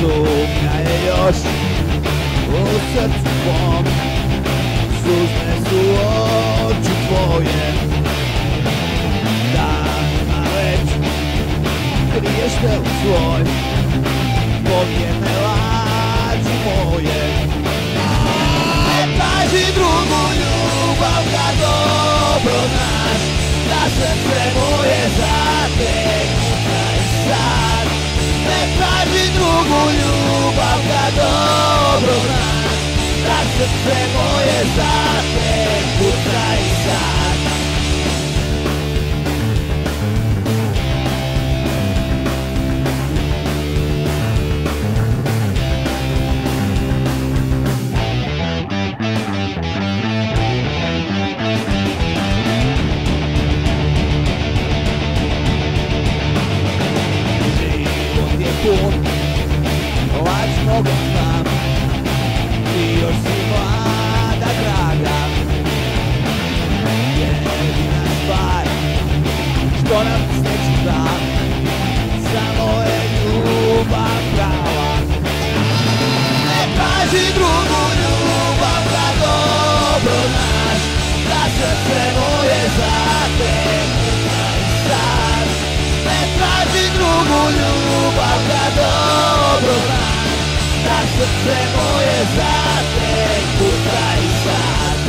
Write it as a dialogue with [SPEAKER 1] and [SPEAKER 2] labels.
[SPEAKER 1] Sumnja je još u srcu tvom, suzne su oči tvoje. Danima već kriješ telo svoj, povijene laži moje. Ne traži drugu ljubav kad dobro znaš da srce moje zategnuta i sad. Ne traži drugu ljubav kad dobro znaš da srce moje zategnuta i sad. Lažnog znam, ti još si mlada draga. Jedina stvar što nam sreći da samo je ljubav prava. Ne traži drugu ljubav kad dobro znaš da srce moje zategnuta i sad. Ne traži drugu ljubav kad dobro znaš da srce moje zategnuta i sad.